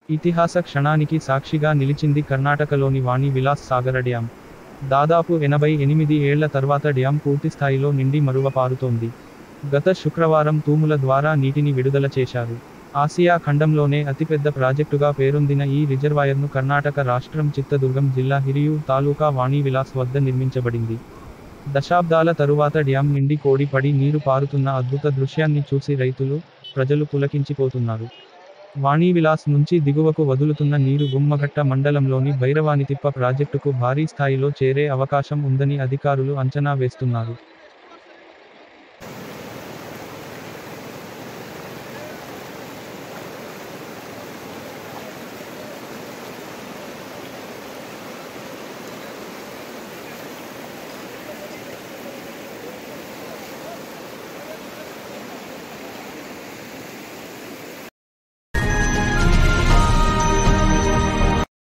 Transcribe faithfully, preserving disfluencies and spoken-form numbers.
ఇతిహాస క్షణానికి సాక్షిగా నిలిచింది కర్ణాటకలోని వాణి విలాస్ సాగర డ్యాం. దాదాపు ఎనభై ఎనిమిది ఏళ్ల తర్వాత డ్యాం పూర్తిస్థాయిలో నిండి మరువ పారుతోంది. గత శుక్రవారం తూముల ద్వారా నీటిని విడుదల చేశారు. ఆసియా ఖండంలోనే అతిపెద్ద ప్రాజెక్టుగా పేరొందిన ఈ రిజర్వాయర్ను కర్ణాటక రాష్ట్రం చిత్తదుర్గం జిల్లా హిరియూర్ తాలూకా వాణి విలాస్ వద్ద నిర్మించబడింది. దశాబ్దాల తరువాత డ్యాం నిండి కోడి పడి నీరు పారుతున్న అద్భుత దృశ్యాన్ని చూసి రైతులు, ప్రజలు పులకించిపోతున్నారు. వాణివిలాస్ నుంచి దిగువకు వదులుతున్న నీరు గుమ్మఘట్ట మండలంలోని భైరవానితిప్ప ప్రాజెక్టుకు భారీ స్థాయిలో చేరే అవకాశం ఉందని అధికారులు అంచనా వేస్తున్నారు.